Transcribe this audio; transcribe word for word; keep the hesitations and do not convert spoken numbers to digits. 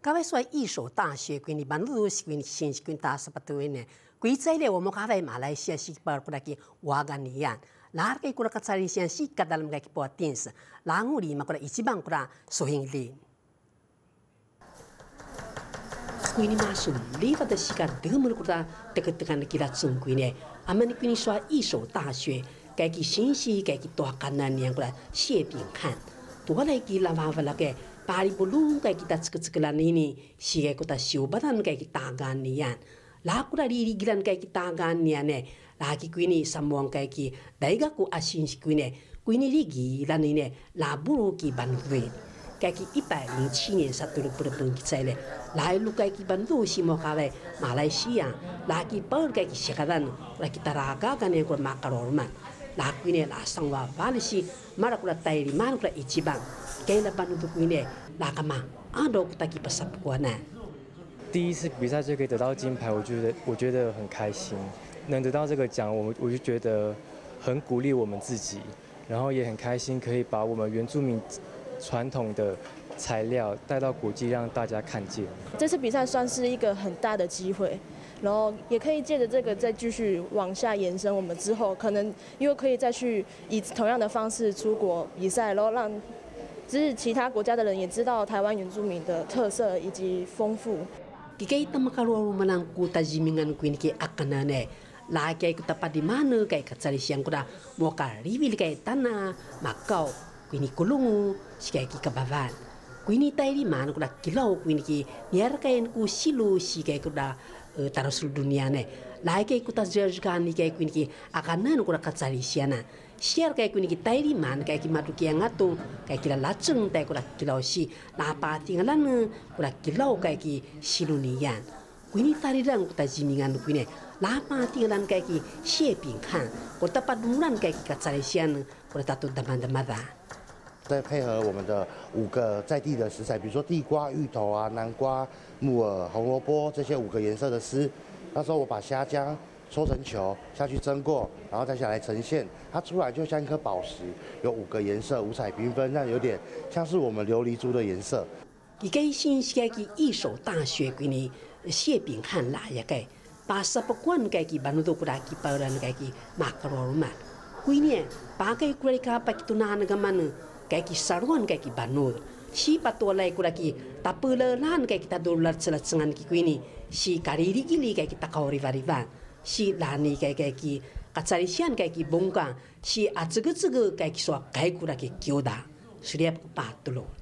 各位说一所大学规你班路是规你新是规大十八度呢，规在咧我们咖啡马来西亚是巴过来去瓦干尼亚，哪个过来个查理县是个 dalam 个去播电视，哪个里嘛过来一起帮过来收行李。规你马上离发的时间，得么过来这个这个那给他正规呢，阿们规你说一所大学，该去新是该去多干那年过来谢饼看，多来给拉娃娃那个。Pari bulu kayak kita cek-cekulan ini, sih kayak kita siubatan kayak kita ganian. Laku dari gilan kayak kita ganian ne, lagi kuini samuang kayak ki, daiga ku asin si kuini, kuini lagi lan ini laburu ki bantuin. Kayak ki ipa ini cingin satu lupa pun kita le, lalu kayak ki bantu si mau kawe Malaysia, lagi per kayak ki sekarang, lagi kita raga kan yang kurang makarorman. Laku ini lasang wa valisi, mara kura tairi mana kura ichiban. 第一次比赛就可以得到金牌，我觉得我觉得很开心。能得到这个奖，我我就觉得很鼓励我们自己，然后也很开心可以把我们原住民传统的材料带到国际，让大家看见。 这次比赛算是一个很大的机会。 然后也可以借着这个再继续往下延伸，我们之后可能又可以再去以同样的方式出国比赛，然后让就是其他国家的人也知道台湾原住民的特色以及丰富。 Kita makaluar malang kuta jimingan kuin ki akanane, lagi kita pada mana kai kacari siang kuda moka ribil kai tanah makau kuin kulungu sikai ki kabavan. Kuin tairi mana kuda kilau kuin ki niar kain ku silu sikai kuda taruh seluruh dunia ne. Lagi kita jajkan ni kayak kuini akanan kuda kacari siana. Share kayak kuini tairi man kayak madu ki ngatung kayak kila laceng tai kuda kilau si. Napa tinggalan kuda kilau kayak ki silunian. Kuini tariran kuda jimingan kuini. Lapa tinggalan kayak ki shaping kan. Kuda paduran kayak ki kacari siana kuda tatu teman-teman. 再配合我们的五个在地的食材，比如说地瓜、芋头啊、南瓜、木耳、红萝卜这些五个颜色的丝。那时候我把虾浆搓成球下去蒸过，然后再下来呈现，它出来就像一颗宝石，有五个颜色，五彩缤纷，那有点像是我们琉璃珠的颜色。 一个新西个一所大学给你谢饼看哪一个，把十八关个个班都过来个包人个个马克罗曼，几年把个过来个把个那那个man。 Kaki saruan kaki banur, si patualai kuraki tapulelan kaki kita dolar selacengan kiku ini, si kariri gili kaki kita kau riva-riva, si lani kaki kaki kacarisian kaki bongkang, si acege-cege kaki soa kai kuraki kyoda, suriap patulung.